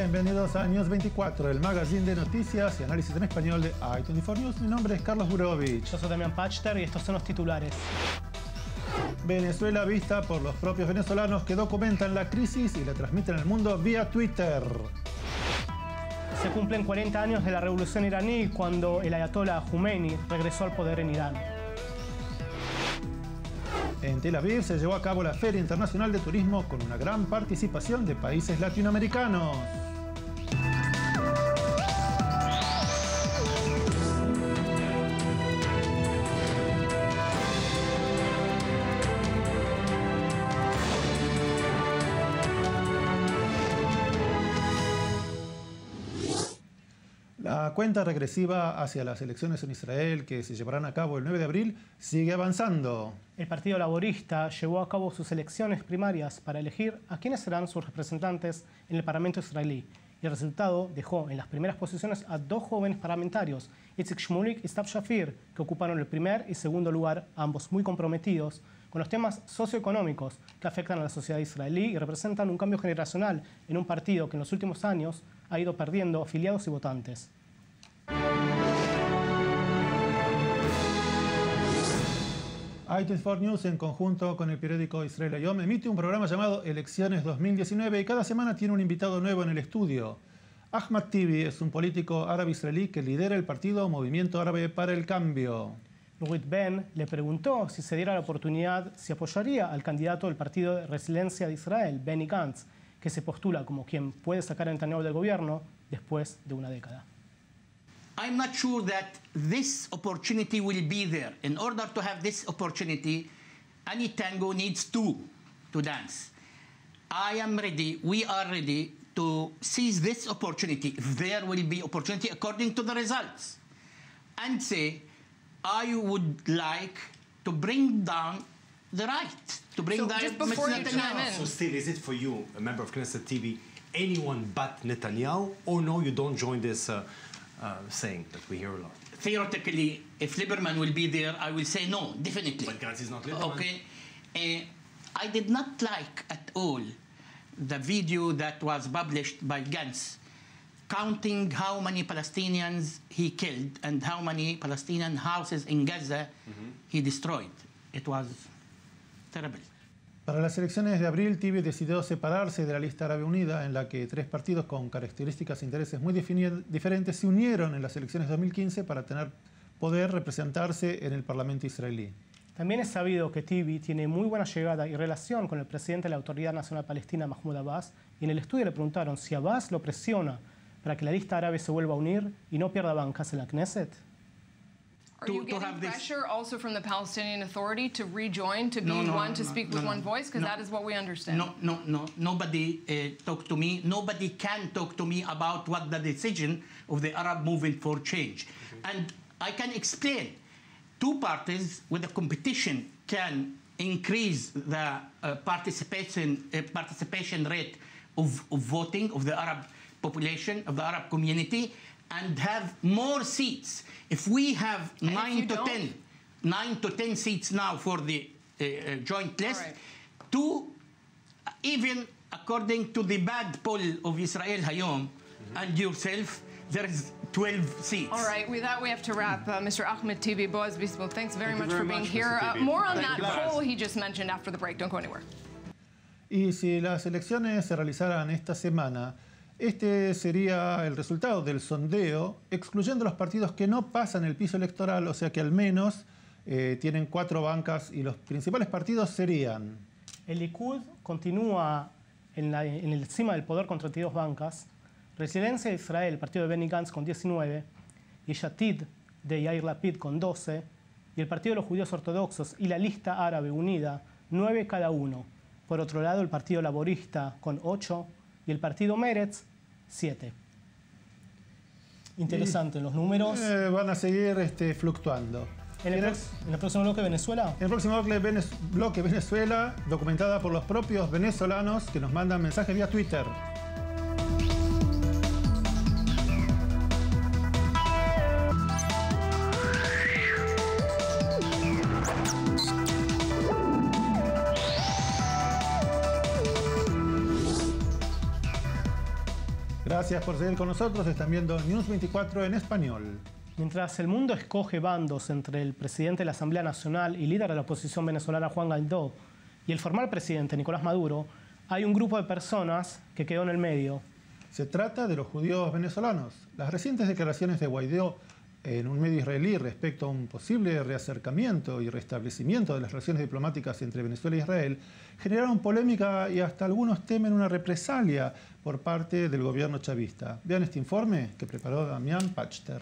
Bienvenidos a News 24, el magazine de noticias y análisis en español de i24 News. Mi nombre es Carlos Burovich. Yo soy Damián Pachter y estos son los titulares. Venezuela vista por los propios venezolanos que documentan la crisis y la transmiten al mundo vía Twitter. Se cumplen 40 años de la revolución iraní cuando el ayatollah Khomeini regresó al poder en Irán. En Tel Aviv se llevó a cabo la Feria Internacional de Turismo con una gran participación de países latinoamericanos. La cuenta regresiva hacia las elecciones en Israel, que se llevarán a cabo el 9 de abril, sigue avanzando. El Partido Laborista llevó a cabo sus elecciones primarias para elegir a quiénes serán sus representantes en el Parlamento israelí. Y el resultado dejó en las primeras posiciones a dos jóvenes parlamentarios, Itzik Shmulik y Stab Shafir, que ocuparon el primer y segundo lugar, ambos muy comprometidos con los temas socioeconómicos que afectan a la sociedad israelí y representan un cambio generacional en un partido que en los últimos años ha ido perdiendo afiliados y votantes. i24 News, en conjunto con el periódico Israel Hayom, emite un programa llamado Elecciones 2019 y cada semana tiene un invitado nuevo en el estudio. Ahmad Tibi es un político árabe-israelí que lidera el partido Movimiento Árabe para el Cambio. Nurit Ben le preguntó si se diera la oportunidad, si apoyaría al candidato del Partido de Resiliencia de Israel, Benny Gantz, que se postula como quien puede sacar a Netanyahu del gobierno después de una década. I'm not sure that this opportunity will be there. In order to have this opportunity, any tango needs two to dance. I am ready, we are ready to seize this opportunity. There will be opportunity according to the results. And say, I would like to bring down the right. To bring down just before you chime in. So still, is it for you, a member of Knesset TV, anyone but Netanyahu, or no, you don't join this saying that we hear a lot? Theoretically, if Lieberman will be there, I will say no, definitely. But Gantz is not Lieberman. Okay. I did not like at all the video that was published by Gantz, counting how many Palestinians he killed and how many Palestinian houses in Gaza he destroyed. It was terrible. Para las elecciones de abril, Tibi decidió separarse de la lista Árabe Unida, en la que tres partidos con características e intereses muy diferentes se unieron en las elecciones de 2015 para poder representarse en el Parlamento israelí. También es sabido que Tibi tiene muy buena llegada y relación con el presidente de la Autoridad Nacional Palestina, Mahmoud Abbas, y en el estudio le preguntaron si Abbas lo presiona para que la lista árabe se vuelva a unir y no pierda bancas en la Knesset. Are you getting pressure also from the Palestinian Authority to rejoin, to be one, to speak with one voice? Because that is what we understand. No. Nobody talk to me. Nobody can talk to me about what the decision of the Arab Movement for Change. And I can explain. Two parties with a competition can increase the participation rate of voting of the Arab population, of the Arab community, and have more seats. If we have 9 to 10 seats now for the joint list, right, even according to the bad poll of Israel Hayom and yourself, there is 12 seats. All right, with that we have to wrap. Mr. Ahmad Tibi, Boaz Bismuth, thanks very much for being here. More on that poll he just mentioned after the break. Don't go anywhere. Y si las elecciones se realizaran esta semana, este sería el resultado del sondeo, excluyendo los partidos que no pasan el piso electoral, o sea que al menos tienen 4 bancas, y los principales partidos serían... El Likud continúa en el cima del poder con 32 bancas, Resiliencia de Israel, el partido de Benny Gantz, con 19, Yesh Atid de Yair Lapid con 12, y el Partido de los Judíos Ortodoxos y la Lista Árabe Unida, 9 cada uno. Por otro lado, el Partido Laborista con 8 y el Partido Meretz, 7. Interesante, los números. Van a seguir fluctuando. ¿En el próximo bloque Venezuela? En el próximo bloque Venezuela, documentada por los propios venezolanos que nos mandan mensajes vía Twitter. Gracias por seguir con nosotros. Están viendo News 24 en español. Mientras el mundo escoge bandos entre el presidente de la Asamblea Nacional y líder de la oposición venezolana Juan Guaidó y el formal presidente Nicolás Maduro, hay un grupo de personas que quedó en el medio. Se trata de los judíos venezolanos. Las recientes declaraciones de Guaidó en un medio israelí respecto a un posible reacercamiento y restablecimiento de las relaciones diplomáticas entre Venezuela e Israel generaron polémica y hasta algunos temen una represalia por parte del gobierno chavista. Vean este informe que preparó Damián Pachter.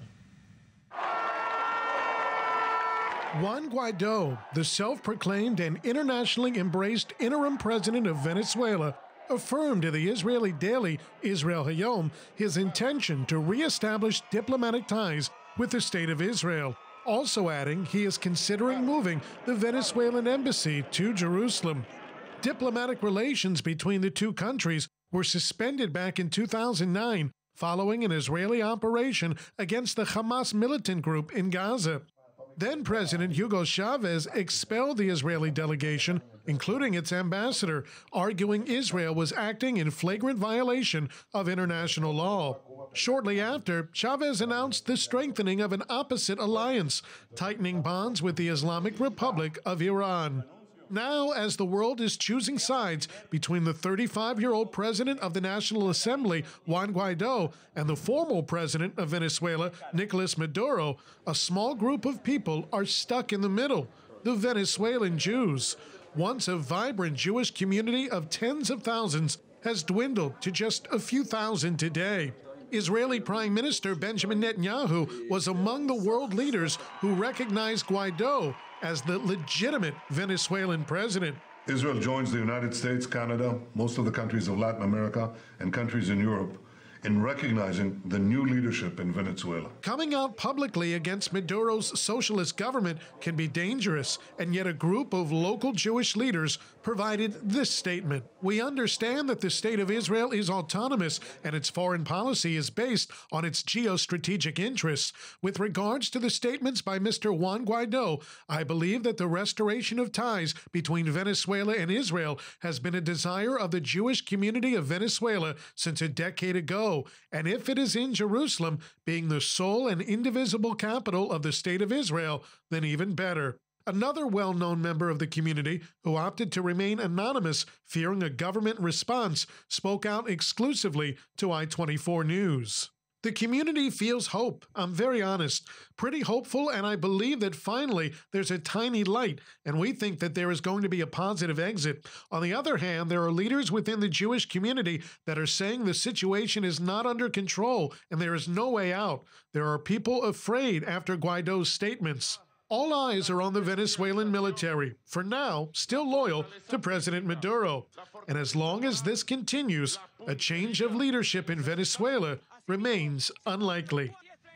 Juan Guaidó, the self-proclaimed and internationally embraced interim president of Venezuela, affirmed to the Israeli daily Israel Hayom his intention to re-establish diplomatic ties with the State of Israel, also adding he is considering moving the Venezuelan embassy to Jerusalem. Diplomatic relations between the two countries were suspended back in 2009 following an Israeli operation against the Hamas militant group in Gaza. Then President Hugo Chavez expelled the Israeli delegation, including its ambassador, arguing Israel was acting in flagrant violation of international law. Shortly after, Chavez announced the strengthening of an opposite alliance, tightening bonds with the Islamic Republic of Iran. Now, as the world is choosing sides between the 35-year-old president of the National Assembly, Juan Guaidó, and the former president of Venezuela, Nicolás Maduro, a small group of people are stuck in the middle, the Venezuelan Jews. Once a vibrant Jewish community of tens of thousands has dwindled to just a few thousand today. Israeli Prime Minister Benjamin Netanyahu was among the world leaders who recognized Guaidó as the legitimate Venezuelan president. Israel joins the United States, Canada, most of the countries of Latin America, and countries in Europe in recognizing the new leadership in Venezuela. Coming out publicly against Maduro's socialist government can be dangerous, and yet a group of local Jewish leaders provided this statement. We understand that the State of Israel is autonomous and its foreign policy is based on its geostrategic interests. With regards to the statements by Mr. Juan Guaidó, I believe that the restoration of ties between Venezuela and Israel has been a desire of the Jewish community of Venezuela since a decade ago. And if it is in Jerusalem, being the sole and indivisible capital of the State of Israel, then even better. Another well-known member of the community, who opted to remain anonymous, fearing a government response, spoke out exclusively to I-24 News. The community feels hope. I'm very honest, pretty hopeful, and I believe that finally there's a tiny light, and we think that there is going to be a positive exit. On the other hand, there are leaders within the Jewish community that are saying the situation is not under control and there is no way out. There are people afraid after Guaidó's statements. All eyes are on the Venezuelan military, for now still loyal to President Maduro. And as long as this continues, a change of leadership in Venezuela remains unlikely.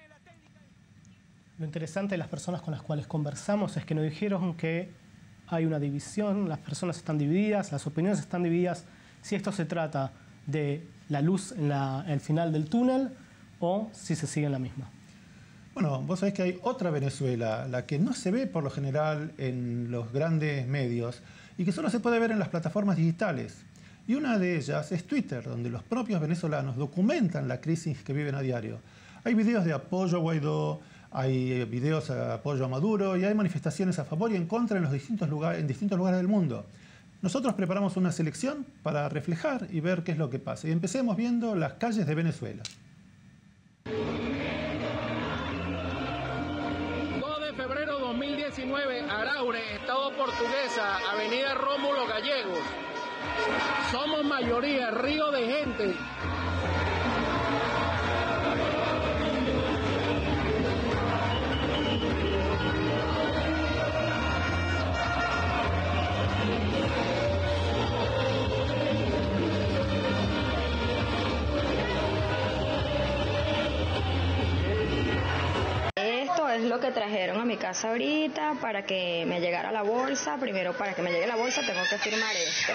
Lo interesante de las personas con las cuales conversamos es que nos dijeron que hay una división, las personas están divididas, las opiniones están divididas, si esto se trata de la luz en el final del túnel o si se sigue en la misma. Bueno, vos sabés que hay otra Venezuela, la que no se ve por lo general en los grandes medios y que solo se puede ver en las plataformas digitales. Y una de ellas es Twitter, donde los propios venezolanos documentan la crisis que viven a diario. Hay videos de apoyo a Guaidó, hay videos de apoyo a Maduro y hay manifestaciones a favor y en contra en distintos lugares del mundo. Nosotros preparamos una selección para reflejar y ver qué es lo que pasa. Y empecemos viendo las calles de Venezuela. 2 de febrero 2019, Araure, Estado Portuguesa, Avenida Rómulo Gallegos. Somos mayoría, río de gente. Esto es lo que trajeron a mi casa ahorita para que me llegara la bolsa. Primero, para que me llegue la bolsa tengo que firmar esto.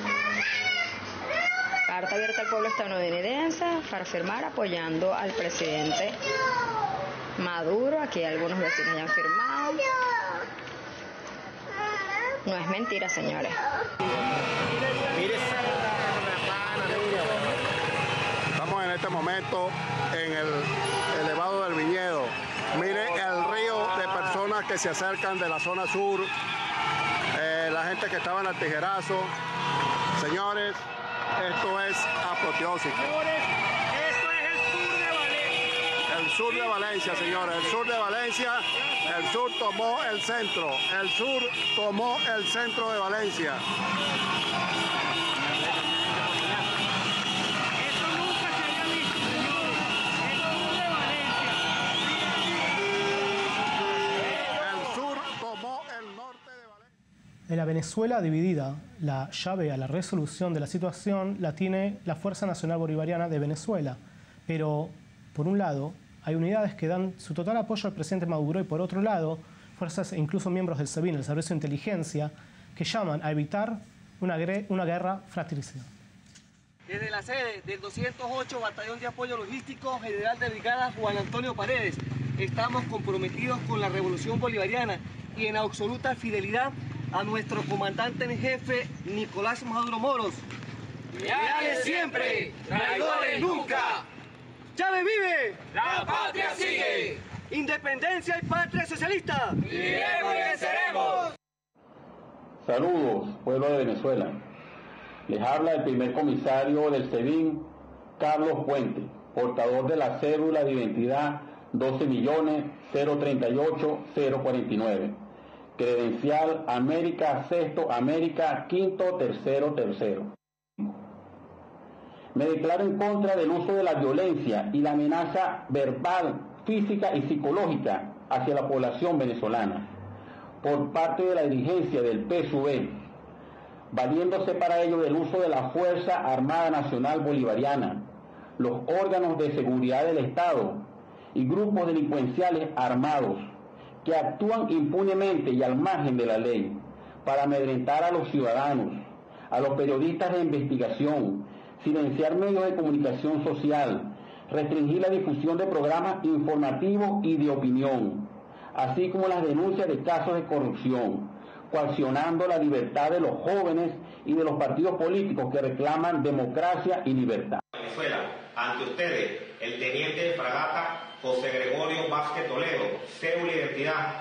Carta abierta al pueblo estadounidense para firmar apoyando al presidente Maduro. Aquí algunos vecinos ya han firmado. No es mentira, señores. Estamos en este momento en el elevado del Viñedo. Miren el río de personas que se acercan de la zona sur, la gente que estaba en el tijerazo. Señores, esto es apoteósico. Señores, esto es el sur de Valencia. El sur de Valencia, señores, el sur de Valencia. El sur tomó el centro. El sur tomó el centro de Valencia. Esto nunca se había visto, señores. El sur de Valencia. El sur tomó el norte de Valencia. En la Venezuela dividida, la llave a la resolución de la situación la tiene la Fuerza Nacional Bolivariana de Venezuela. Pero, por un lado, hay unidades que dan su total apoyo al presidente Maduro y, por otro lado, fuerzas e incluso miembros del SEBIN, el Servicio de Inteligencia, que llaman a evitar una guerra fratricida. Desde la sede del 208 Batallón de Apoyo Logístico General de Brigada Juan Antonio Paredes, estamos comprometidos con la Revolución Bolivariana y en absoluta fidelidad a nuestro comandante en jefe, Nicolás Maduro Moros. ¡Leales siempre! ¡Traidores nunca! ¡Chávez vive! ¡La patria sigue! ¡Independencia y patria socialista! ¡Viviremos y venceremos! Saludos, pueblo de Venezuela. Les habla el primer comisario del SEBIN, Carlos Puente, portador de la cédula de identidad 12.038.049. Credencial América Sexto, América Quinto, Tercero, Tercero. Me declaro en contra del uso de la violencia y la amenaza verbal, física y psicológica hacia la población venezolana por parte de la dirigencia del PSUV, valiéndose para ello del uso de la Fuerza Armada Nacional Bolivariana, los órganos de seguridad del Estado y grupos delincuenciales armados que actúan impunemente y al margen de la ley para amedrentar a los ciudadanos, a los periodistas de investigación, silenciar medios de comunicación social, restringir la difusión de programas informativos y de opinión, así como las denuncias de casos de corrupción, coaccionando la libertad de los jóvenes y de los partidos políticos que reclaman democracia y libertad. Venezuela, ante ustedes, el teniente de fragata José Gregorio Vázquez Toledo, cédula de identidad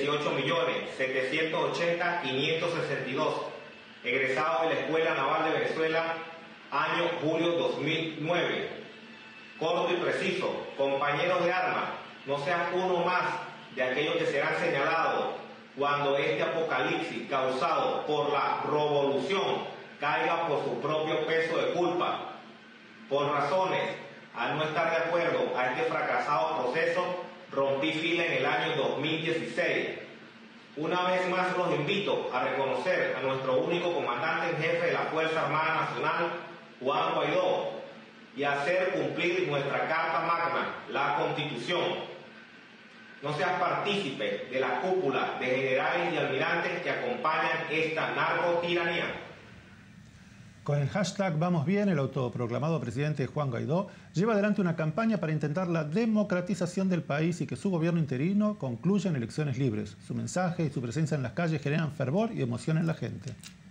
18.780.562, egresado de la Escuela Naval de Venezuela, año julio 2009. Corto y preciso, compañeros de armas, no sean uno más de aquellos que serán señalados cuando este apocalipsis causado por la revolución caiga por su propio peso de culpa. Por razones, al no estar de acuerdo a este fracasado proceso, rompí fila en el año 2016. Una vez más los invito a reconocer a nuestro único comandante en jefe de la Fuerza Armada Nacional, Juan Guaidó, y hacer cumplir nuestra Carta Magna, la Constitución. No seas partícipe de la cúpula de generales y almirantes que acompañan esta narcotiranía. Con el hashtag Vamos Bien, el autoproclamado presidente Juan Guaidó lleva adelante una campaña para intentar la democratización del país y que su gobierno interino concluya en elecciones libres. Su mensaje y su presencia en las calles generan fervor y emoción en la gente.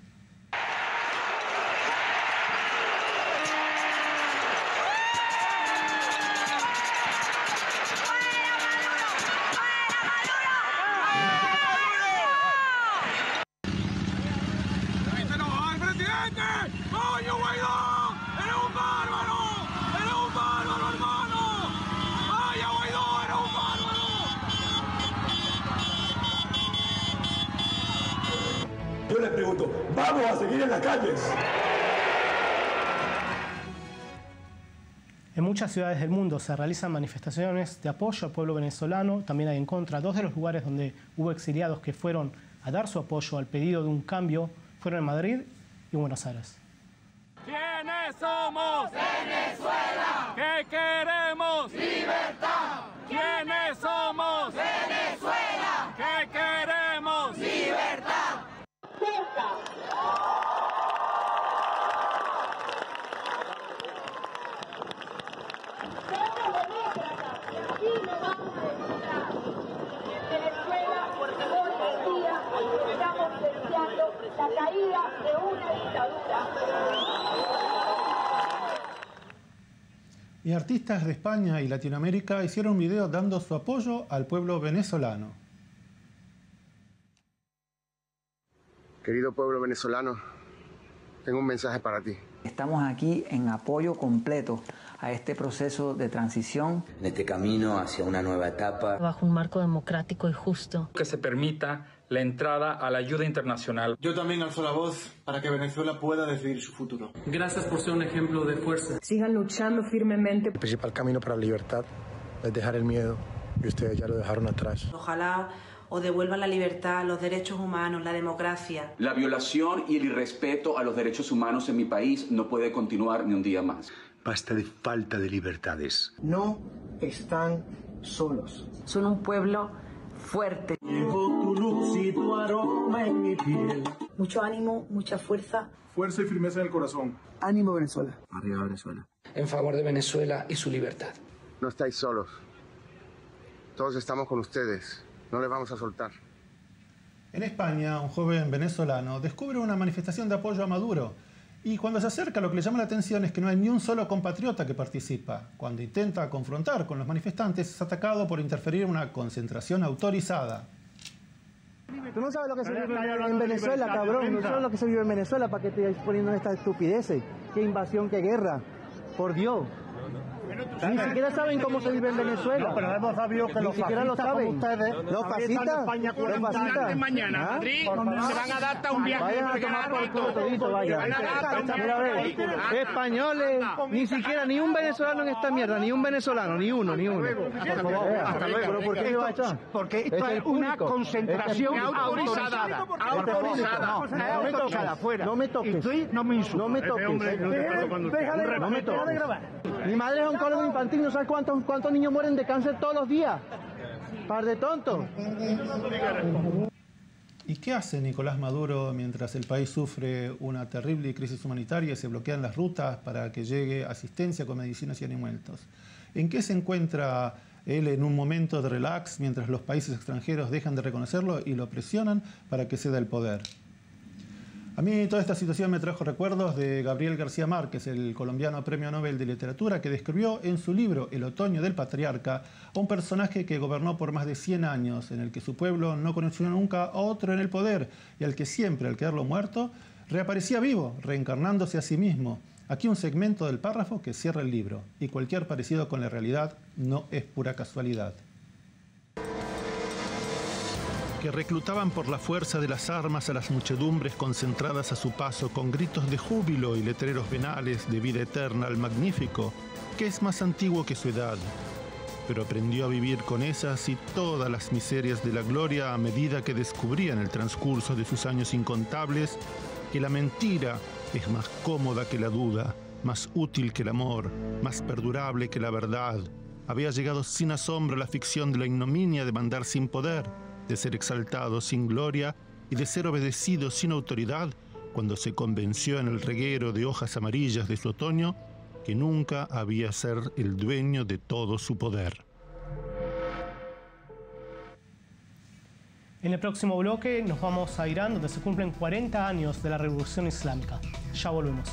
Yo les pregunto, ¿vamos a seguir en las calles? En muchas ciudades del mundo se realizan manifestaciones de apoyo al pueblo venezolano, también hay en contra. Dos de los lugares donde hubo exiliados que fueron a dar su apoyo al pedido de un cambio fueron en Madrid y Buenos Aires. ¿Quiénes somos? Venezuela. ¿Qué queremos? Libertad. ¿Quiénes somos? Venezuela. ¿Qué queremos? Libertad. La caída de una dictadura. Y artistas de España y Latinoamérica hicieron un video dando su apoyo al pueblo venezolano. Querido pueblo venezolano, tengo un mensaje para ti. Estamos aquí en apoyo completo a este proceso de transición. En este camino hacia una nueva etapa. Bajo un marco democrático y justo. Que se permita la entrada a la ayuda internacional. Yo también alzo la voz para que Venezuela pueda decidir su futuro. Gracias por ser un ejemplo de fuerza. Sigan luchando firmemente. El principal camino para la libertad es dejar el miedo y ustedes ya lo dejaron atrás. Ojalá o devuelvan la libertad, los derechos humanos, la democracia. La violación y el irrespeto a los derechos humanos en mi país no puede continuar ni un día más. Basta de falta de libertades. No están solos. Son un pueblo fuerte. Llevo tu luz y tu aroma en mi piel. Mucho ánimo, mucha fuerza. Fuerza y firmeza en el corazón. Ánimo Venezuela. Arriba Venezuela. En favor de Venezuela y su libertad. No estáis solos. Todos estamos con ustedes. No les vamos a soltar. En España, un joven venezolano descubre una manifestación de apoyo a Maduro. Y cuando se acerca, lo que le llama la atención es que no hay ni un solo compatriota que participa. Cuando intenta confrontar con los manifestantes, es atacado por interferir en una concentración autorizada. Tú no sabes lo que se vive en Venezuela, cabrón. No sabes lo que se vive en Venezuela para que te estés poniendo estas estupideces. Qué invasión, qué guerra. Por Dios. Ni siquiera saben cómo se vive en Venezuela. No, pero hemos sabido que ni siquiera lo saben. Los fascistas. Los fascistas. Mañana, Madrid, se van a dar un viaje. Vayan a tomar por culo todito, vaya. Mira, a ver, españoles, ni siquiera, ni un venezolano en esta mierda, ni un venezolano, ni uno. Por favor, hasta luego. ¿Por qué iba a echar? Porque esto es una concentración autorizada. Autorizada, fuera. No me toques. No me insultes. No me toques. No me toques. Mi madre es oncólogo infantil, no sabes cuántos niños mueren de cáncer todos los días. Par de tontos. ¿Y qué hace Nicolás Maduro mientras el país sufre una terrible crisis humanitaria y se bloquean las rutas para que llegue asistencia con medicinas y alimentos? ¿En qué se encuentra él en un momento de relax mientras los países extranjeros dejan de reconocerlo y lo presionan para que ceda el poder? A mí toda esta situación me trajo recuerdos de Gabriel García Márquez, el colombiano Premio Nobel de Literatura, que describió en su libro El otoño del patriarca a un personaje que gobernó por más de 100 años, en el que su pueblo no conoció nunca a otro en el poder y al que siempre, al quedarlo muerto, reaparecía vivo, reencarnándose a sí mismo. Aquí un segmento del párrafo que cierra el libro, y cualquier parecido con la realidad no es pura casualidad. Que reclutaban por la fuerza de las armas a las muchedumbres concentradas a su paso con gritos de júbilo y letreros venales de vida eterna al magnífico, que es más antiguo que su edad, pero aprendió a vivir con esas y todas las miserias de la gloria a medida que descubría en el transcurso de sus años incontables que la mentira es más cómoda que la duda, más útil que el amor, más perdurable que la verdad. Había llegado sin asombro la ficción de la ignominia de mandar sin poder, de ser exaltado sin gloria y de ser obedecido sin autoridad, cuando se convenció en el reguero de hojas amarillas de su otoño que nunca había ser el dueño de todo su poder. En el próximo bloque nos vamos a Irán, donde se cumplen 40 años de la Revolución Islámica. Ya volvemos.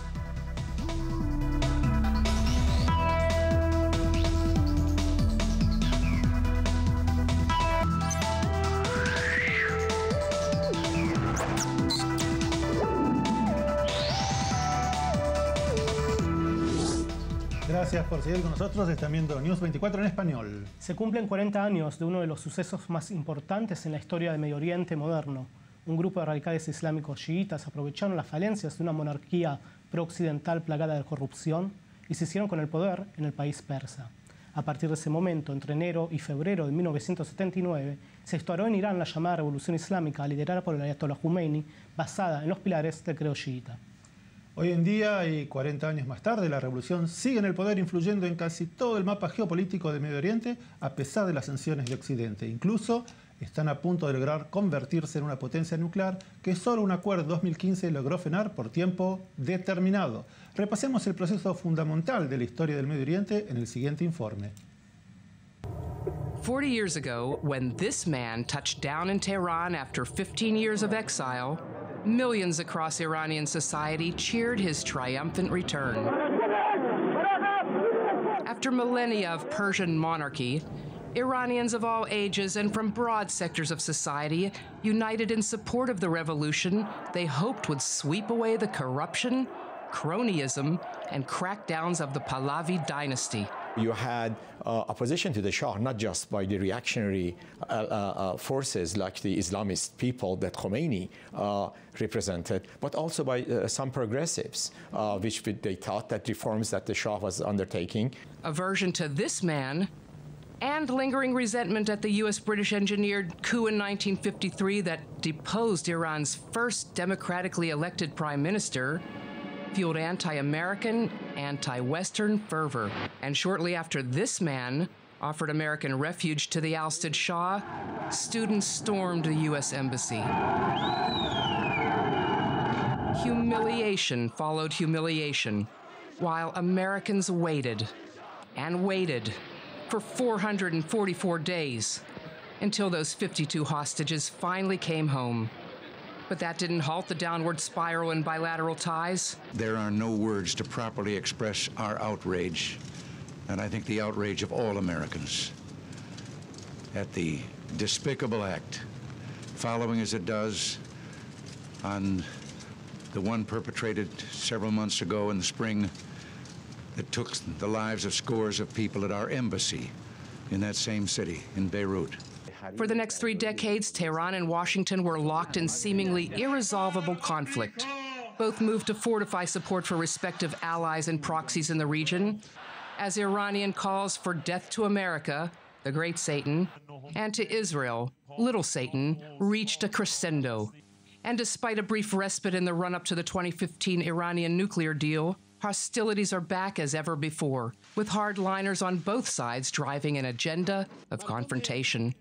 Gracias por seguir con nosotros. Están viendo News 24 en español. Se cumplen 40 años de uno de los sucesos más importantes en la historia del Medio Oriente moderno. Un grupo de radicales islámicos chiitas aprovecharon las falencias de una monarquía pro-occidental plagada de corrupción y se hicieron con el poder en el país persa. A partir de ese momento, entre enero y febrero de 1979, se instauró en Irán la llamada Revolución Islámica, liderada por el Ayatollah Khomeini, basada en los pilares del credo chiita. Hoy en día, y 40 años más tarde, la revolución sigue en el poder, influyendo en casi todo el mapa geopolítico del Medio Oriente, a pesar de las sanciones de Occidente. Incluso están a punto de lograr convertirse en una potencia nuclear que solo un acuerdo de 2015 logró frenar por tiempo determinado. Repasemos el proceso fundamental de la historia del Medio Oriente en el siguiente informe. 40 years ago, when this man touched down in Tehran after 15 years of exile, millions across Iranian society cheered his triumphant return. After millennia of Persian monarchy, Iranians of all ages and from broad sectors of society united in support of the revolution they hoped would sweep away the corruption, cronyism, and crackdowns of the Pahlavi dynasty. You had opposition to the Shah, not just by the reactionary forces like the Islamist people that Khomeini represented, but also by some progressives, which they thought that reforms that the Shah was undertaking. Aversion to this man and lingering resentment at the U.S.-British engineered coup in 1953 that deposed Iran's first democratically elected prime minister fueled anti-American, anti-Western fervor. And shortly after this man offered American refuge to the ousted Shah, students stormed the U.S. Embassy. Humiliation followed humiliation, while Americans waited and waited for 444 days until those 52 hostages finally came home. But that didn't halt the downward spiral in bilateral ties. There are no words to properly express our outrage, and I think the outrage of all Americans, at the despicable act, following as it does on the one perpetrated several months ago in the spring that took the lives of scores of people at our embassy in that same city, in Beirut. For the next 3 decades, Tehran and Washington were locked in seemingly irresolvable conflict. Both moved to fortify support for respective allies and proxies in the region, as Iranian calls for death to America, the Great Satan, and to Israel, Little Satan, reached a crescendo. And despite a brief respite in the run-up to the 2015 Iranian nuclear deal, hostilities are back as ever before, with hardliners on both sides driving an agenda of confrontation.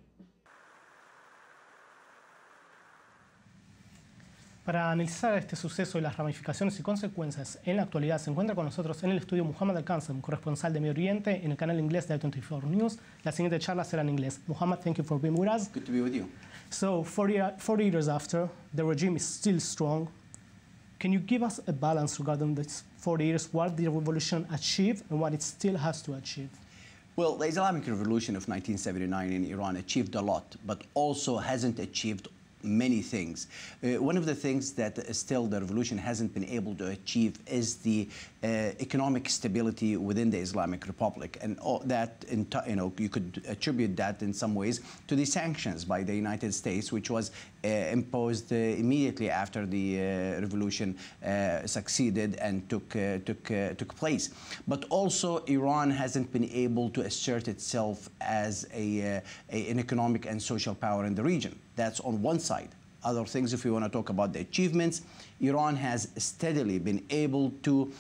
Para analizar este suceso y las ramificaciones y consecuencias en la actualidad, se encuentra con nosotros en el estudio Muhammad Al-Qansem, corresponsal de Medio Oriente en el canal inglés de I24 News. La siguiente charla será en inglés. Muhammad, thank you for being with us. Good to be with you. So, 40 years after, the regime is still strong. Can you give us a balance regarding these 40 years, what the revolution achieved and what it still has to achieve? Well, the Islamic Revolution of 1979 in Iran achieved a lot, but also hasn't achieved many things. One of the things that still the revolution hasn't been able to achieve is the economic stability within the Islamic Republic, and that you could attribute that in some ways to the sanctions by the United States, which was imposed immediately after the revolution succeeded and took place. But also, Iran hasn't been able to assert itself as an economic and social power in the region. That's on one side. Other things, if we want to talk about the achievements, Iran has steadily been able to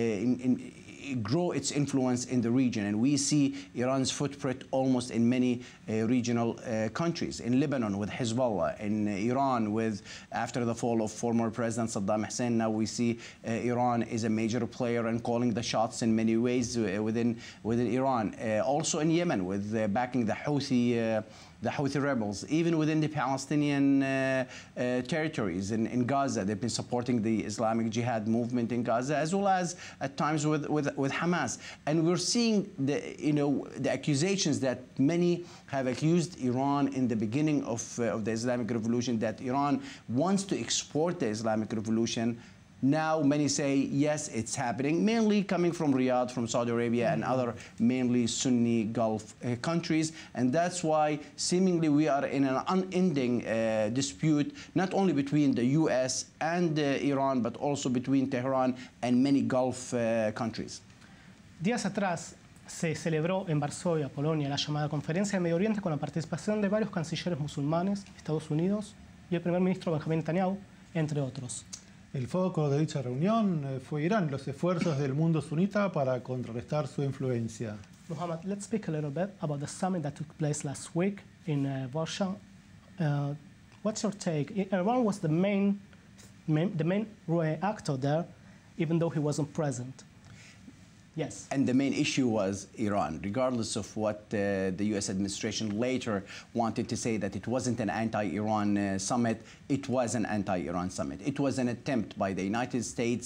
grow its influence in the region, and we see Iran's footprint almost in many regional countries. In Lebanon with Hezbollah, in Iran with, after the fall of former President Saddam Hussein, now we see Iran is a major player and calling the shots in many ways within Iran. Also in Yemen with backing the Houthi rebels, even within the Palestinian territories in Gaza. They've been supporting the Islamic Jihad movement in Gaza, as well as at times with Hamas. And we're seeing the accusations that many have accused Iran in the beginning of the Islamic Revolution, that Iran wants to export the Islamic Revolution. Now many say, yes, it's happening, mainly coming from Riyadh, from Saudi Arabia, and other mainly Sunni Gulf countries. And that's why seemingly we are in an unending dispute, not only between the US and Iran, but also between Tehran and many Gulf countries. Días atrás se celebró en Varsovia, Polonia, la llamada Conferencia de Medio Oriente con la participación de varios cancilleres musulmanes, Estados Unidos y el primer ministro Benjamin Netanyahu, entre otros. El foco de dicha reunión fue Irán, los esfuerzos del mundo sunita para contrarrestar su influencia. Muhammad, let's speak a little bit about the summit that took place last week in Warsaw. What's your take? Iran was the main actor there, even though he wasn't present. Yes. And the main issue was Iran, regardless of what the US administration later wanted to say, that it wasn't an anti-Iran summit. It was an anti-Iran summit. It was an attempt by the United States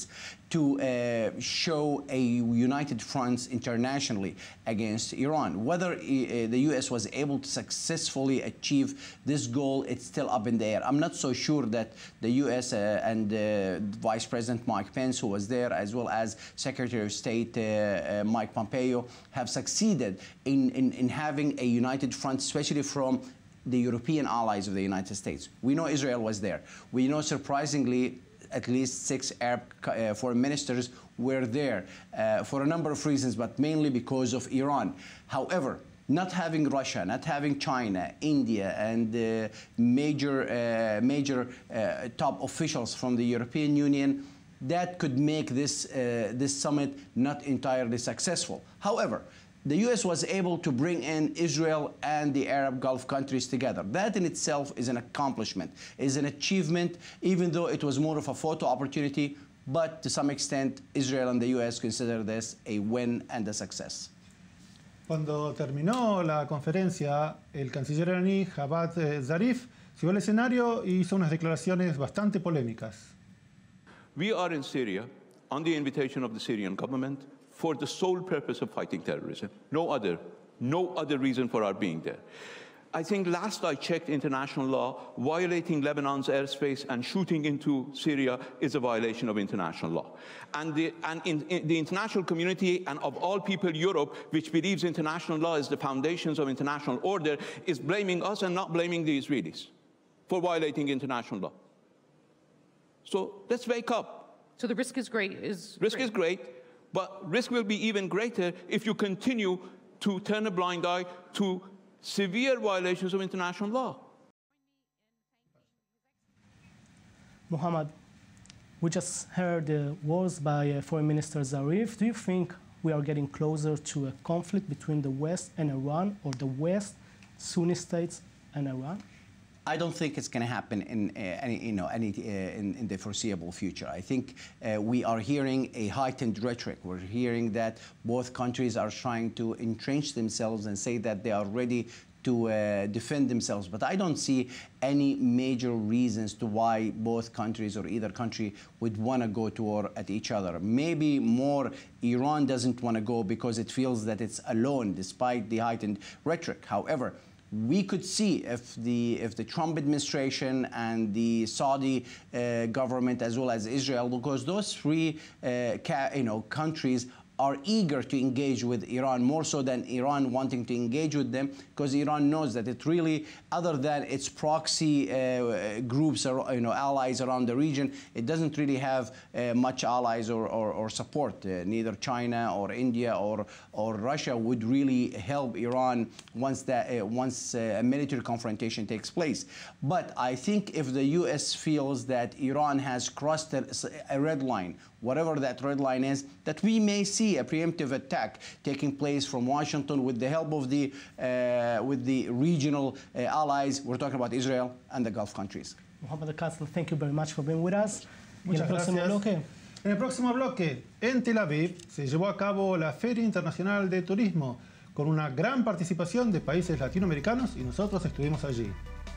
to show a united front internationally against Iran. Whether the U.S. was able to successfully achieve this goal, it's still up in the air. I'm not so sure that the U.S. And Vice President Mike Pence, who was there, as well as Secretary of State Mike Pompeo, have succeeded in having a united front, especially from the European allies of the United States. We know Israel was there. We know, surprisingly, at least 6 Arab foreign ministers were there for a number of reasons, but mainly because of Iran. However, not having Russia, not having China, India, and major top officials from the European Union, that could make this summit not entirely successful. However, the U.S. was able to bring in Israel and the Arab Gulf countries together. That in itself is an accomplishment, is an achievement, even though it was more of a photo opportunity, but to some extent, Israel and the U.S. consider this a win and a success. Cuando terminó la conferencia, el canciller iraní Javad Zarif subió al escenario y hizo unas declaraciones bastante polémicas. We are in Syria on the invitation of the Syrian government for the sole purpose of fighting terrorism. No other reason for our being there. I think last I checked international law, violating Lebanon's airspace and shooting into Syria is a violation of international law. And in the international community, and of all people, Europe, which believes international law is the foundations of international order, is blaming us and not blaming the Israelis for violating international law. So let's wake up. So the risk is great. Risk is great. But risk will be even greater if you continue to turn a blind eye to severe violations of international law. Mohammed, we just heard the words by Foreign Minister Zarif. Do you think we are getting closer to a conflict between the West and Iran, or the West, Sunni states, and Iran? I don't think it's going to happen in in the foreseeable future. I think we are hearing a heightened rhetoric. We're hearing that both countries are trying to entrench themselves and say that they are ready to defend themselves. But I don't see any major reasons to why both countries or either country would want to go to war at each other. Maybe more Iran doesn't want to go because it feels that it's alone despite the heightened rhetoric. However, we could see if the Trump administration and the Saudi government, as well as Israel, because those three countries are eager to engage with Iran, more so than Iran wanting to engage with them, because Iran knows that it really, other than its proxy groups or allies around the region, it doesn't really have much allies or support. Neither China or India or Russia would really help Iran once a military confrontation takes place. But I think if the U.S. feels that Iran has crossed a red line, whatever that red line is, that we may see a preemptive attack taking place from Washington with the help of the regional allies. We're talking about Israel and the Gulf countries. Mohammed Al-Qasl, thank you very much for being with us. Muchas gracias. En el próximo bloque, en Tel Aviv, se llevó a cabo la Feria Internacional de Turismo, con una gran participación de países latinoamericanos, y nosotros estuvimos allí.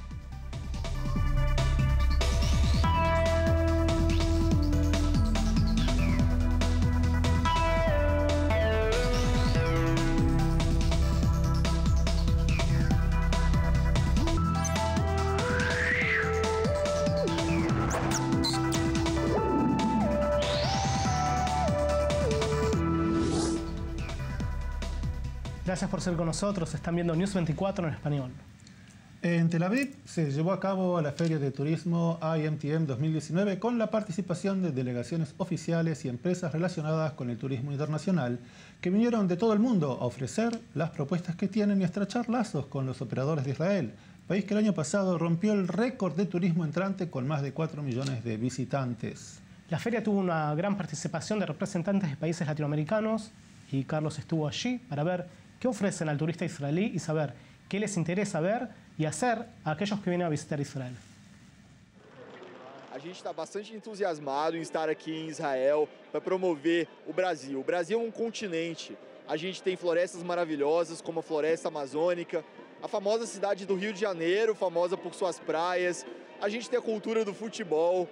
Gracias por ser con nosotros. Están viendo News 24 en español. En Tel Aviv se llevó a cabo la Feria de Turismo IMTM 2019 con la participación de delegaciones oficiales y empresas relacionadas con el turismo internacional que vinieron de todo el mundo a ofrecer las propuestas que tienen y a estrechar lazos con los operadores de Israel, país que el año pasado rompió el récord de turismo entrante con más de 4 millones de visitantes. La feria tuvo una gran participación de representantes de países latinoamericanos y Carlos estuvo allí para ver qué ofrecen al turista israelí y saber qué les interesa ver e hacer a aqueles que vêm a visitar Israel. A gente está bastante entusiasmado em estar aqui em Israel para promover o Brasil. O Brasil é um continente. A gente tem florestas maravilhosas, como a Floresta Amazônica, a famosa cidade do Rio de Janeiro, famosa por suas praias. A gente tem a cultura do futebol.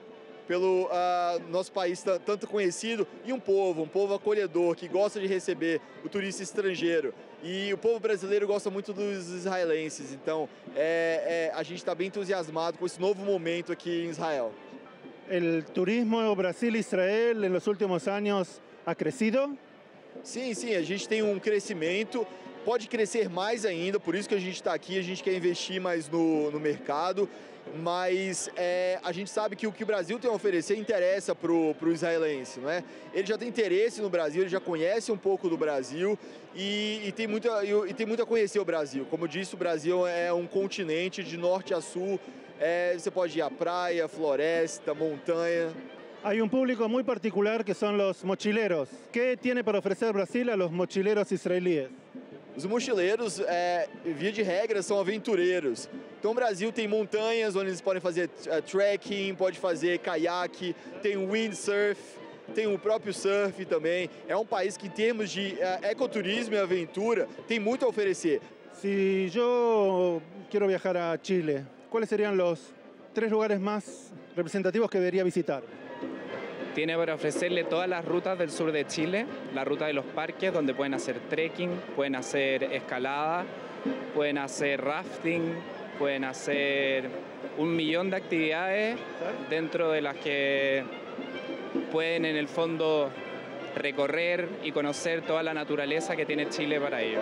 pelo nosso país tanto conhecido e um povo acolhedor, que gosta de receber o turista estrangeiro. E o povo brasileiro gosta muito dos israelenses, então a gente está bem entusiasmado com esse novo momento aqui em Israel. ¿El turismo Brasil-Israel en los últimos años ha crecido? Sim, a gente tem um crescimento, pode crescer mais ainda, por isso que a gente está aqui, a gente quer investir mais no mercado, mas a gente sabe que o que o Brasil tem a oferecer interessa para o israelense, não é? Ele já tem interesse no Brasil, ele já conhece um pouco do Brasil e tem muito a conhecer o Brasil. Como disse, o Brasil é um continente de norte a sul, você pode ir à praia, floresta, montanha. Hay un público muy particular que son los mochileros. ¿Qué tiene para ofrecer Brasil a los mochileros israelíes? Os mochileiros, via de regra, são aventureiros. Então o Brasil tem montanhas onde eles podem fazer trekking, pode fazer caiaque, tem windsurf, tem o próprio surf também. É um país que, em termos de ecoturismo e aventura, tem muito a oferecer. Si yo quiero viajar a Chile, ¿cuáles serían los 3 lugares más representativos que debería visitar? Tiene para ofrecerle todas las rutas del sur de Chile, la ruta de los parques, donde pueden hacer trekking, pueden hacer escalada, pueden hacer rafting, pueden hacer 1.000.000 de actividades dentro de las que pueden en el fondo recorrer y conocer toda la naturaleza que tiene Chile para ellos.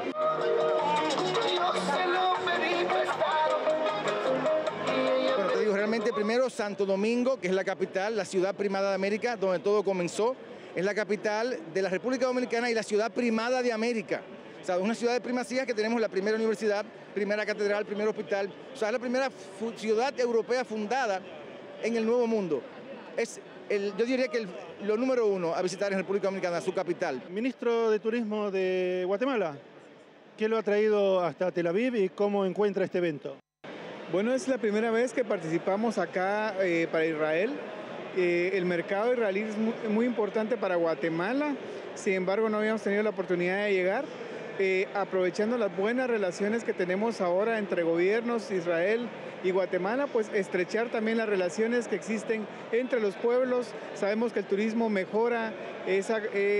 Realmente primero Santo Domingo, que es la capital, la ciudad primada de América, donde todo comenzó. Es la capital de la República Dominicana y la ciudad primada de América. O sea, una ciudad de primacía que tenemos la primera universidad, primera catedral, primer hospital. O sea, es la primera ciudad europea fundada en el Nuevo Mundo. Yo diría que lo número 1 a visitar en República Dominicana, su capital. Ministro de Turismo de Guatemala, ¿qué lo ha traído hasta Tel Aviv y cómo encuentra este evento? Bueno, es la primera vez que participamos acá para Israel. El mercado israelí es muy importante para Guatemala, sin embargo no habíamos tenido la oportunidad de llegar. Aprovechando las buenas relaciones que tenemos ahora entre gobiernos, Israel y Guatemala, pues estrechar también las relaciones que existen entre los pueblos. Sabemos que el turismo mejora esa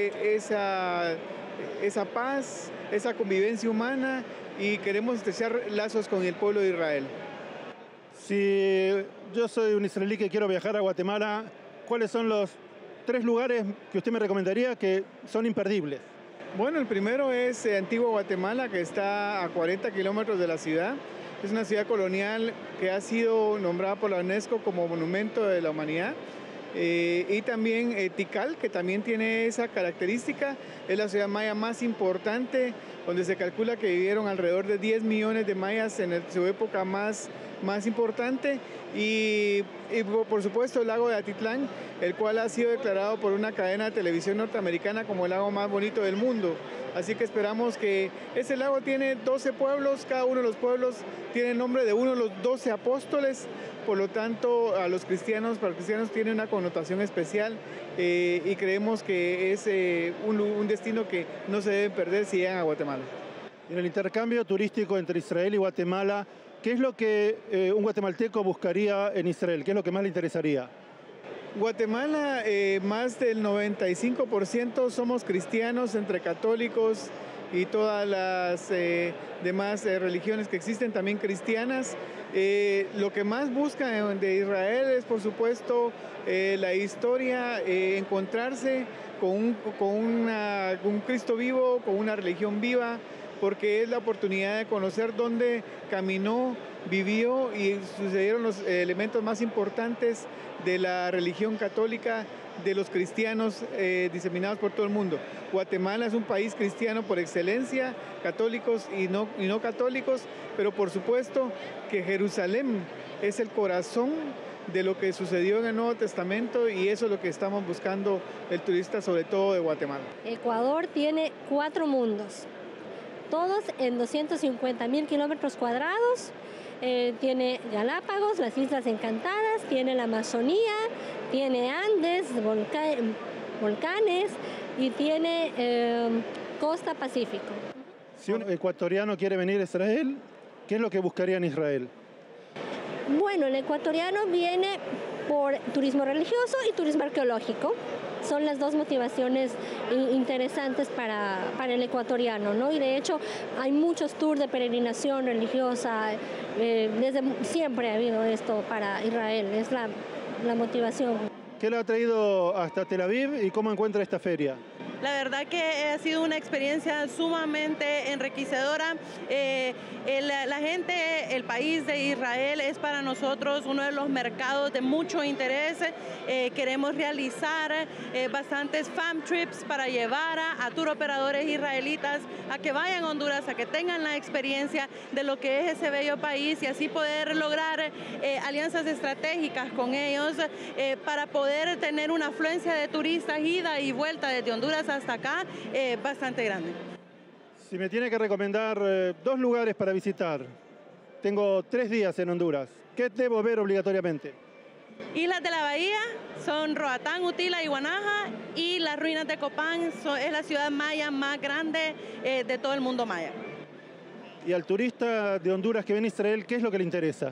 paz, esa convivencia humana y queremos estrechar lazos con el pueblo de Israel. Si yo soy un israelí que quiero viajar a Guatemala, ¿cuáles son los 3 lugares que usted me recomendaría que son imperdibles? Bueno, el primero es Antigua Guatemala, que está a 40 kilómetros de la ciudad. Es una ciudad colonial que ha sido nombrada por la UNESCO como Monumento de la Humanidad. Y también Tikal, que también tiene esa característica. Es la ciudad maya más importante, donde se calcula que vivieron alrededor de 10 millones de mayas en su época más importante. Y por supuesto el lago de Atitlán, el cual ha sido declarado por una cadena de televisión norteamericana como el lago más bonito del mundo. Así que esperamos que ese lago tiene 12 pueblos, cada uno de los pueblos tiene el nombre de uno de los 12 apóstoles, por lo tanto para los cristianos tiene una connotación especial y creemos que es un destino que no se debe perder si llegan a Guatemala. En el intercambio turístico entre Israel y Guatemala, ¿qué es lo que un guatemalteco buscaría en Israel? ¿Qué es lo que más le interesaría? Guatemala, más del 95% somos cristianos, entre católicos y todas las demás religiones que existen, también cristianas. Lo que más buscan de Israel es, por supuesto, la historia, encontrarse con un Cristo vivo, con una religión viva, porque es la oportunidad de conocer dónde caminó, vivió y sucedieron los elementos más importantes de la religión católica, de los cristianos diseminados por todo el mundo. Guatemala es un país cristiano por excelencia, católicos y no católicos, pero por supuesto que Jerusalén es el corazón de lo que sucedió en el Nuevo Testamento y eso es lo que estamos buscando el turista, sobre todo de Guatemala. Ecuador tiene 4 mundos, todos en 250.000 kilómetros cuadrados. Tiene Galápagos, las Islas Encantadas, tiene la Amazonía, tiene Andes, volcanes y tiene costa Pacífico. Si un ecuatoriano quiere venir a Israel, ¿qué es lo que buscaría en Israel? Bueno, el ecuatoriano viene por turismo religioso y turismo arqueológico. Son las dos motivaciones interesantes para el ecuatoriano, ¿no? Y de hecho hay muchos tours de peregrinación religiosa, desde siempre ha habido esto para Israel, es la motivación. ¿Qué lo ha traído hasta Tel Aviv y cómo encuentra esta feria? La verdad que ha sido una experiencia sumamente enriquecedora. La gente, el país de Israel es para nosotros uno de los mercados de mucho interés. Queremos realizar bastantes fam trips para llevar a tour operadores israelitas a que vayan a Honduras, a que tengan la experiencia de lo que es ese bello país y así poder lograr alianzas estratégicas con ellos para poder tener una afluencia de turistas ida y vuelta desde Honduras hasta acá bastante grande. Si me tiene que recomendar 2 lugares para visitar, tengo 3 días en Honduras, ¿qué debo ver obligatoriamente? Islas de la Bahía son Roatán, Utila y Guanaja, y las ruinas de Copán es la ciudad maya más grande de todo el mundo maya. Y al turista de Honduras que viene a Israel, ¿qué es lo que le interesa?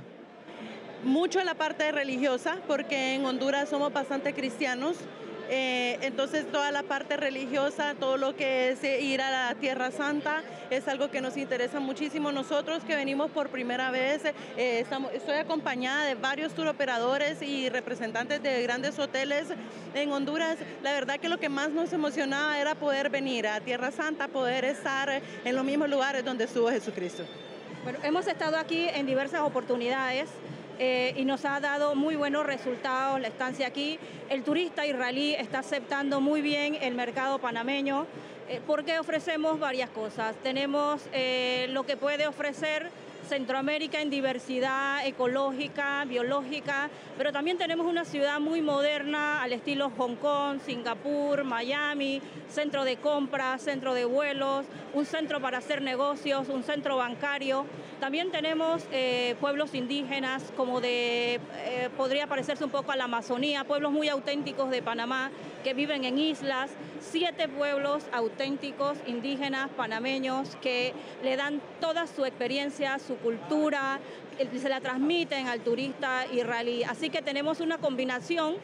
Mucho la parte religiosa, porque en Honduras somos bastante cristianos. Entonces toda la parte religiosa, todo lo que es ir a la Tierra Santa es algo que nos interesa muchísimo. Nosotros que venimos por primera vez, estoy acompañada de varios tour operadores y representantes de grandes hoteles en Honduras. La verdad que lo que más nos emocionaba era poder venir a Tierra Santa, poder estar en los mismos lugares donde estuvo Jesucristo. Bueno, hemos estado aquí en diversas oportunidades. Y nos ha dado muy buenos resultados la estancia aquí. El turista israelí está aceptando muy bien el mercado panameño porque ofrecemos varias cosas. Tenemos lo que puede ofrecer Centroamérica en diversidad ecológica, biológica, pero también tenemos una ciudad muy moderna al estilo Hong Kong, Singapur, Miami, centro de compras, centro de vuelos, un centro para hacer negocios, un centro bancario. También tenemos pueblos indígenas, como podría parecerse un poco a la Amazonía, pueblos muy auténticos de Panamá que viven en islas, 7 pueblos auténticos indígenas panameños que le dan toda su experiencia, su cultura, se la transmiten al turista israelí. Así que tenemos una combinación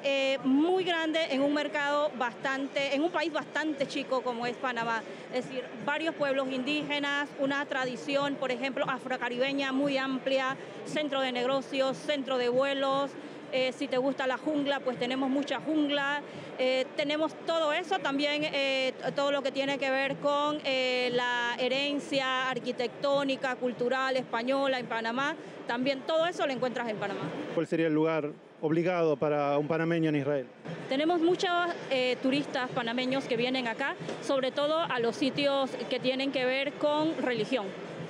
muy grande en un mercado en un país bastante chico como es Panamá. Es decir, varios pueblos indígenas, una tradición, por ejemplo, afrocaribeña muy amplia, centro de negocios, centro de vuelos. Si te gusta la jungla, pues tenemos mucha jungla. Tenemos todo eso, también todo lo que tiene que ver con la herencia arquitectónica, cultural, española en Panamá. También todo eso lo encuentras en Panamá. ¿Cuál sería el lugar obligado para un panameño en Israel? Tenemos muchos turistas panameños que vienen acá, sobre todo a los sitios que tienen que ver con religión.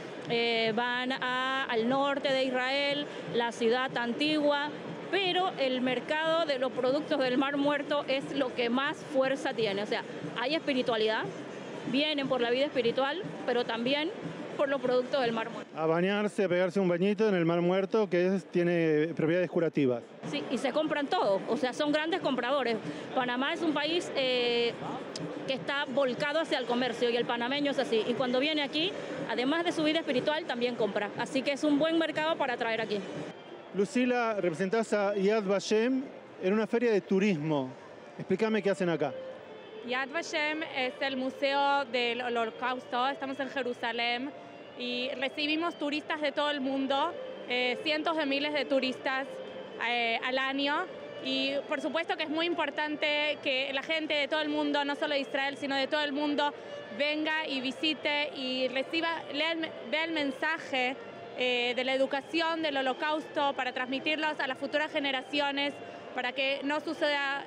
Van al norte de Israel, la ciudad antigua, pero el mercado de los productos del Mar Muerto es lo que más fuerza tiene. O sea, hay espiritualidad, vienen por la vida espiritual, pero también por los productos del Mar Muerto. A bañarse, a pegarse un bañito en el Mar Muerto, que tiene propiedades curativas. Sí, y se compran todo, o sea, son grandes compradores. Panamá es un país que está volcado hacia el comercio y el panameño es así. Y cuando viene aquí, además de su vida espiritual, también compra. Así que es un buen mercado para traer aquí. Lucila, representás a Yad Vashem en una feria de turismo. Explícame qué hacen acá. Yad Vashem es el Museo del Holocausto. Estamos en Jerusalén y recibimos turistas de todo el mundo, cientos de miles de turistas al año. Y por supuesto que es muy importante que la gente de todo el mundo, no solo de Israel, sino de todo el mundo, venga y visite y vea el mensaje de la educación del Holocausto para transmitirlos a las futuras generaciones para que no suceda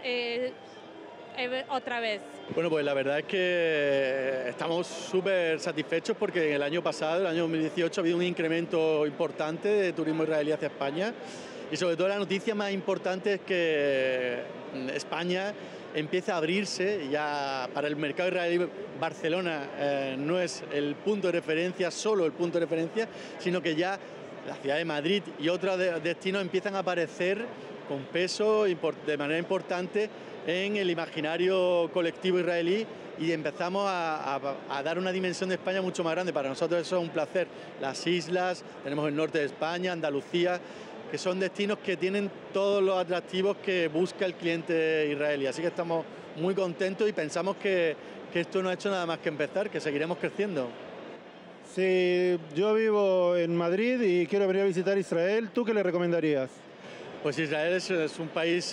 otra vez. Bueno, pues la verdad es que estamos súper satisfechos porque en el año pasado, el año 2018, ha habido un incremento importante de turismo israelí hacia España y sobre todo la noticia más importante es que España empieza a abrirse ya para el mercado israelí. Barcelona no es el punto de referencia, solo el punto de referencia, sino que ya la ciudad de Madrid y otros destinos empiezan a aparecer con peso de manera importante en el imaginario colectivo israelí y empezamos a dar una dimensión de España mucho más grande. Para nosotros eso es un placer. Las islas, tenemos el norte de España, Andalucía, que son destinos que tienen todos los atractivos que busca el cliente israelí. Así que estamos muy contentos y pensamos que esto no ha hecho nada más que empezar, que seguiremos creciendo. Sí, yo vivo en Madrid y quiero venir a visitar Israel. ¿Tú qué le recomendarías? Pues Israel es un país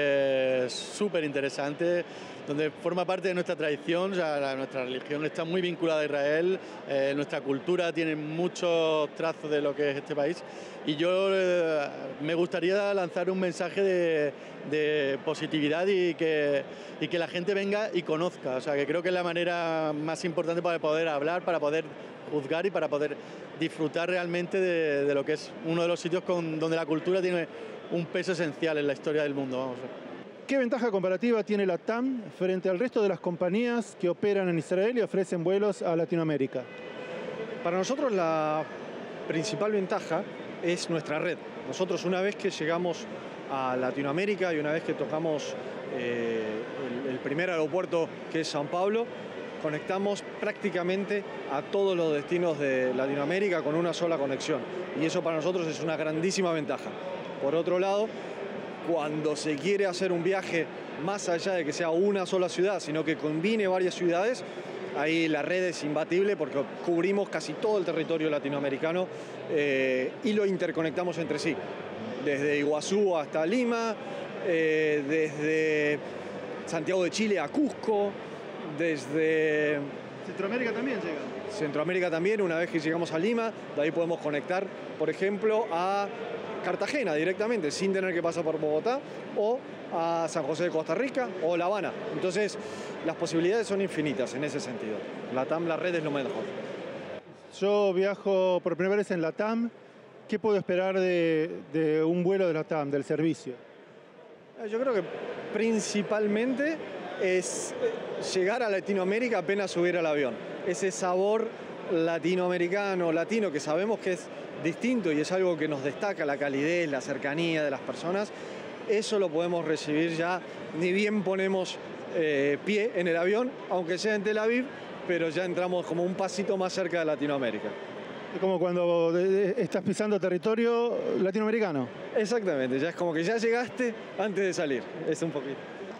súper interesante, donde forma parte de nuestra tradición. O sea, nuestra religión está muy vinculada a Israel, nuestra cultura tiene muchos trazos de lo que es este país. Y yo me gustaría lanzar un mensaje de positividad y que la gente venga y conozca. O sea, que creo que es la manera más importante para poder hablar, para poder juzgar y para poder disfrutar realmente de lo que es uno de los sitios donde la cultura tiene un peso esencial en la historia del mundo. Vamos a ver. ¿Qué ventaja comparativa tiene la TAM frente al resto de las compañías que operan en Israel y ofrecen vuelos a Latinoamérica? Para nosotros la principal ventaja es nuestra red. Nosotros una vez que llegamos a Latinoamérica y una vez que tocamos el primer aeropuerto que es São Paulo, conectamos prácticamente a todos los destinos de Latinoamérica con una sola conexión. Y eso para nosotros es una grandísima ventaja. Por otro lado, cuando se quiere hacer un viaje más allá de que sea una sola ciudad, sino que combine varias ciudades, ahí la red es imbatible porque cubrimos casi todo el territorio latinoamericano y lo interconectamos entre sí. Desde Iguazú hasta Lima, desde Santiago de Chile a Cusco, desde... ¿Centroamérica también llega? Centroamérica también, una vez que llegamos a Lima, de ahí podemos conectar, por ejemplo, a Cartagena directamente, sin tener que pasar por Bogotá, o a San José de Costa Rica, o La Habana. Entonces, las posibilidades son infinitas en ese sentido. La TAM, la red es lo mejor. Yo viajo por primera vez en la TAM. ¿Qué puedo esperar de un vuelo de la TAM, del servicio? Yo creo que principalmente es llegar a Latinoamérica apenas subir al avión. Ese sabor latinoamericano, latino, que sabemos que es distinto y es algo que nos destaca, la calidez, la cercanía de las personas, eso lo podemos recibir ya, ni bien ponemos pie en el avión, aunque sea en Tel Aviv, pero ya entramos como un pasito más cerca de Latinoamérica. Es como cuando estás pisando territorio latinoamericano. Exactamente, ya es como que ya llegaste antes de salir, es un poquito.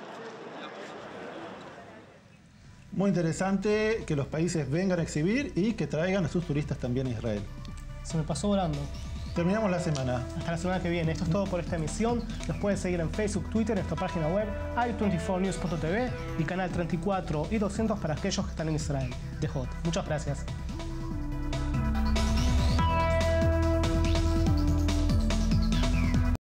Muy interesante que los países vengan a exhibir y que traigan a sus turistas también a Israel. Se me pasó volando. Terminamos la semana. Hasta la semana que viene. Esto es todo por esta emisión. Nos pueden seguir en Facebook, Twitter, en nuestra página web, i24news.tv y canal 34 y 200 para aquellos que están en Israel. De Hot. Muchas gracias.